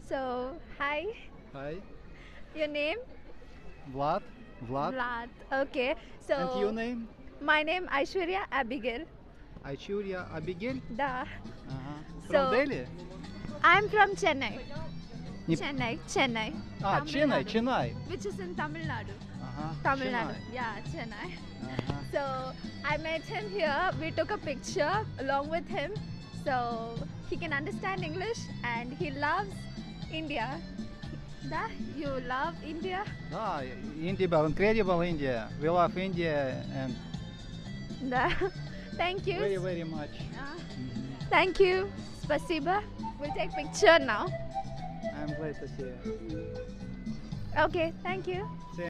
So, hi, Hi, your name? Vlad. Vlad. Vlad. Okay. And your So, name? my name Aishwarya Abigail. Aishwarya Abigail. Da. From So, Delhi. I'm from Chennai. Ni- Chennai. Tamil Chennai, Nadu, Chennai. Which is in Tamil Nadu. Tamil Chennai. Nadu. Yeah, Chennai. Uh-huh. So, I met him here. We took a picture along with him. So, he can understand English and he loves India. Da, you love India? Incredible India. We love India and Da. Thank you. very, very much. Thank you. Spasiba. We'll take picture now. I'm glad to see you. Okay, thank you.